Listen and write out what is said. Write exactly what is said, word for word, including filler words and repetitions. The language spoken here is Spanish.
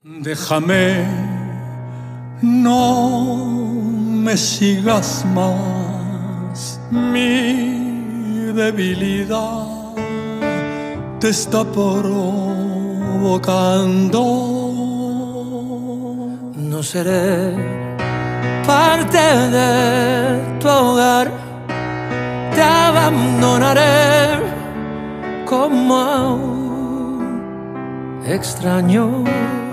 Déjame, no me sigas más, mi debilidad te está provocando. No seré parte de tu hogar, te abandonaré como a un extraño.